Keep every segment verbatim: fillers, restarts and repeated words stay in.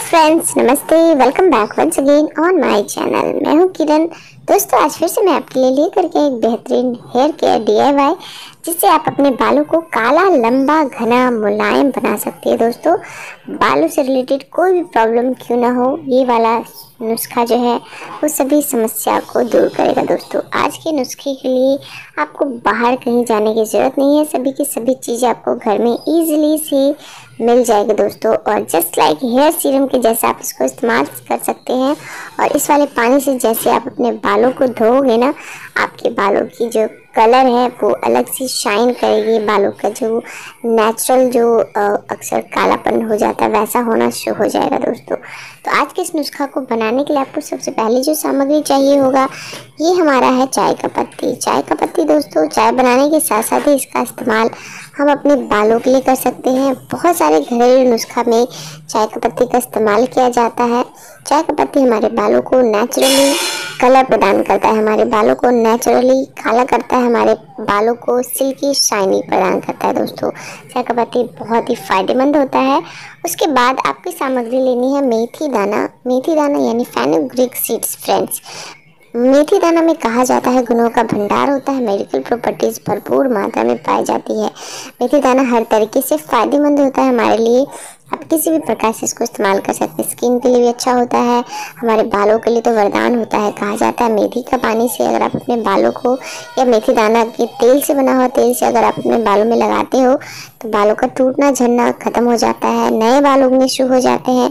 Friends, नमस्ते। Welcome back once again on my channel. मैं हूं किरण। दोस्तों, आज फिर से मैं आपके लिए लेकर के एक बेहतरीन hair care D I Y जिससे आप अपने बालों को काला, लंबा, घना, मुलायम बना सकते हैं। दोस्तों, बालों से रिलेटेड कोई भी प्रॉब्लम क्यों ना हो, ये वाला नुस्खा जो है वो सभी समस्या को दूर करेगा। दोस्तों, आज के नुस्खे के लिए आपको बाहर कहीं जाने की ज़रूरत नहीं है। सभी की सभी चीज़ें आपको घर में ईजिली से मिल जाएगी दोस्तों। और जस्ट लाइक हेयर सीरम के जैसे आप इसको इस्तेमाल कर सकते हैं। और इस वाले पानी से जैसे आप अपने बालों को धोओगे ना, आपके बालों की जो कलर है वो अलग से शाइन करेगी। बालों का जो नेचुरल जो अक्सर कालापन हो जाता है वैसा होना शुरू हो जाएगा दोस्तों। तो आज के इस नुस्खा को बनाने के लिए आपको सबसे पहले जो सामग्री चाहिए होगा, ये हमारा है चाय का पत्ती। चाय का पत्ती दोस्तों, चाय बनाने के साथ साथ ही इसका इस्तेमाल हम अपने बालों के लिए कर सकते हैं। बहुत सारे घरेलू नुस्खा में चाय का पत्ती का इस्तेमाल किया जाता है। चाय का पत्ती हमारे बालों को नेचुरली कलर प्रदान करता है, हमारे बालों को नेचुरली काला करता है, हमारे बालों को सिल्की शाइनिंग प्रदान करता है। दोस्तों, चाय का पत्ती बहुत ही फायदेमंद होता है। उसके बाद आपकी सामग्री लेनी है मेथी दाना। मेथी दाना यानी फेनुग्रीक सीड्स। फ्रेंड्स, मेथी दाना में कहा जाता है गुणों का भंडार होता है, मेडिकल प्रॉपर्टीज भरपूर मात्रा में पाई जाती है। मेथी दाना हर तरीके से फायदेमंद होता है हमारे लिए। आप किसी भी प्रकार से इसको इस्तेमाल कर सकते हैं। स्किन के लिए भी अच्छा होता है, हमारे बालों के लिए तो वरदान होता है। कहा जाता है मेथी का पानी से अगर आप अपने बालों को या मेथी दाना के तेल से बना हुआ तेल से अगर आप अपने बालों में लगाते हो तो बालों का टूटना झड़ना खत्म हो जाता है, नए बाल उगने शुरू हो जाते हैं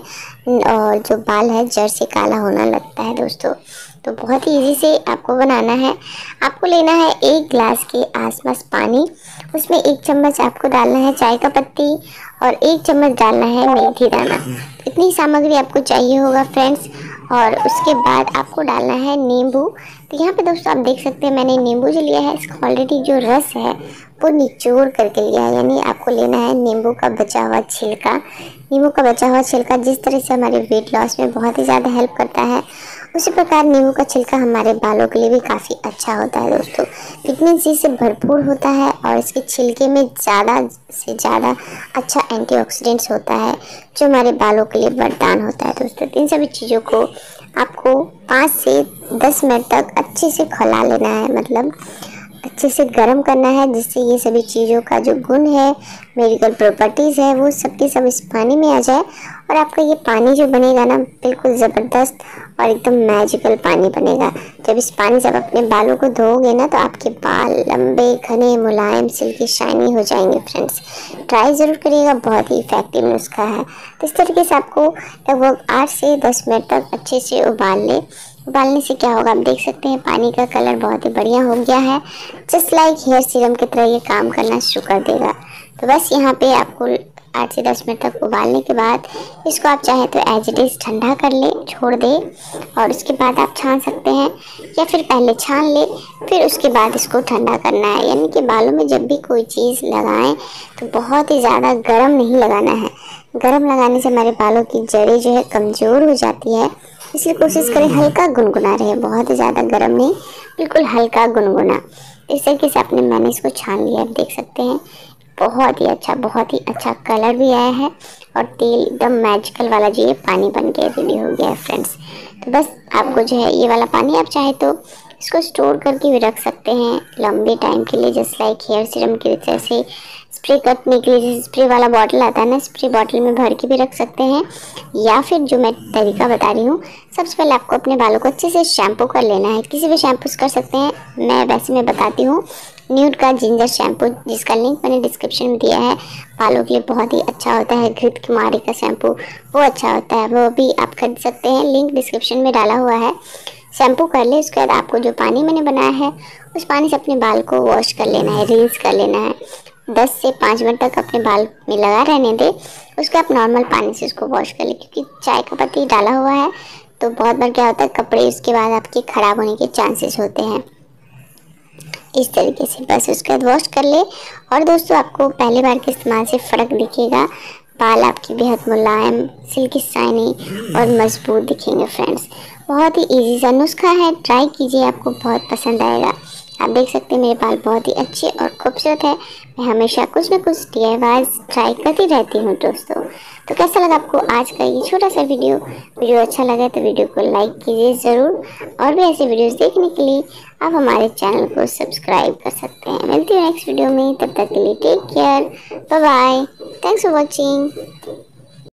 और जो बाल है जड़ से काला होना लगता है। दोस्तों, तो बहुत ही इजी से आपको बनाना है। आपको लेना है एक गिलास के आसपास पानी, उसमें एक चम्मच आपको डालना है चाय का पत्ती और एक चम्मच डालना है मेथी दाना। इतनी सामग्री आपको चाहिए होगा फ्रेंड्स। और उसके बाद आपको डालना है नींबू। तो यहाँ पे दोस्तों आप देख सकते हैं मैंने नींबू जो लिया है इसका ऑलरेडी जो रस है वो निचोड़ करके लिया है, यानी आपको लेना है नींबू का बचा हुआ छिलका। नींबू का बचा हुआ छिलका जिस तरह से हमारे वेट लॉस में बहुत ही ज़्यादा हेल्प करता है, उसी प्रकार नींबू का छिलका हमारे बालों के लिए भी काफ़ी अच्छा होता है। दोस्तों, विटामिन सी से भरपूर होता है और इसके छिलके में ज़्यादा से ज़्यादा अच्छा एंटीऑक्सीडेंट्स होता है जो हमारे बालों के लिए वरदान होता है। दोस्तों, इन सभी चीज़ों को आपको पाँच से दस मिनट तक अच्छे से खौला लेना है, मतलब अच्छे से गर्म करना है, जिससे ये सभी चीज़ों का जो गुण है, मेडिकल प्रॉपर्टीज़ है, वो सब के सब इस पानी में आ जाए। और आपका ये पानी जो बनेगा ना बिल्कुल ज़बरदस्त और एकदम मैजिकल पानी बनेगा। जब इस पानी से आप अपने बालों को धोओगे ना तो आपके बाल लंबे, घने, मुलायम, सिल्की, शाइनी हो जाएंगे। फ्रेंड्स, ट्राई ज़रूर करिएगा, बहुत ही इफेक्टिव नुस्खा है। तो इस तरीके से आपको लगभग आठ से दस मिनट तक अच्छे से उबाल ले। उबालने से क्या होगा, आप देख सकते हैं पानी का कलर बहुत ही बढ़िया हो गया है। जस्ट लाइक हेयर सीरम की तरह ये काम करना शुरू कर देगा। तो बस यहाँ पे आपको आठ से दस मिनट तक उबालने के बाद इसको आप चाहे तो एज इट इज़ ठंडा कर ले, छोड़ दे और उसके बाद आप छान सकते हैं, या फिर पहले छान ले फिर उसके बाद इसको ठंडा करना है। यानी कि बालों में जब भी कोई चीज़ लगाएं तो बहुत ही ज़्यादा गर्म नहीं लगाना है। गर्म लगाने से हमारे बालों की जड़ें जो है कमज़ोर हो जाती है, इसलिए कोशिश करें हल्का गुनगुना रहे, बहुत ही ज़्यादा गर्म नहीं, बिल्कुल हल्का गुनगुना। इस तरीके से आपने मैंने इसको छान लिया, आप देख सकते हैं बहुत ही अच्छा बहुत ही अच्छा कलर भी आया है और तेल एकदम मैजिकल वाला जो ये पानी बन के रेडी हो गया है। फ्रेंड्स, तो बस आपको जो है ये वाला पानी आप चाहे तो इसको स्टोर करके भी रख सकते हैं लंबे टाइम के लिए, जस्ट लाइक हेयर सीरम के जैसे स्प्रे करने के लिए जैसे स्प्रे वाला बॉटल आता है ना, स्प्रे बॉटल में भर के भी रख सकते हैं। या फिर जो मैं तरीका बता रही हूँ, सबसे पहले आपको अपने बालों को अच्छे से शैम्पू कर लेना है। किसी भी शैम्पू से कर सकते हैं, मैं वैसे मैं बताती हूँ न्यूड का जिंजर शैम्पू, जिसका लिंक मैंने डिस्क्रिप्शन में दिया है। बालों के लिए बहुत ही अच्छा होता है। घृत कुमारी का शैम्पू वो अच्छा होता है, वो भी आप खरीद सकते हैं, लिंक डिस्क्रिप्शन में डाला हुआ है। शैम्पू कर ले, उसके बाद आपको जो पानी मैंने बनाया है उस पानी से अपने बाल को वॉश कर लेना है, रिंस कर लेना है। दस से पाँच मिनट तक अपने बाल में लगा रहने दे, उसके आप नॉर्मल पानी से उसको वॉश कर ले, क्योंकि चाय का पत्ती डाला हुआ है तो बहुत बार क्या होता है कपड़े उसके बाद आपके ख़राब होने के चांसेस होते हैं। इस तरीके से बस उसके बाद वॉश कर ले। और दोस्तों, आपको पहली बार के इस्तेमाल से फ़र्क दिखेगा, बाल आपकी बेहद मुलायम, सिल्की शाइनी और मजबूत दिखेंगे। फ्रेंड्स, बहुत ही इजी सा नुस्खा है, ट्राई कीजिए, आपको बहुत पसंद आएगा। आप देख सकते हैं मेरे बाल बहुत ही अच्छे और खूबसूरत है। मैं हमेशा कुछ न कुछ डी आई वाई ट्राई करती रहती हूँ दोस्तों। तो कैसा लगा आपको आज का ये छोटा सा वीडियो? वीडियो अच्छा लगा तो वीडियो को लाइक कीजिए ज़रूर, और भी ऐसे वीडियोस देखने के लिए आप हमारे चैनल को सब्सक्राइब कर सकते हैं। मिलती हूँ नेक्स्ट वीडियो में, तब तक के लिए take care, bye bye, thanks for watching.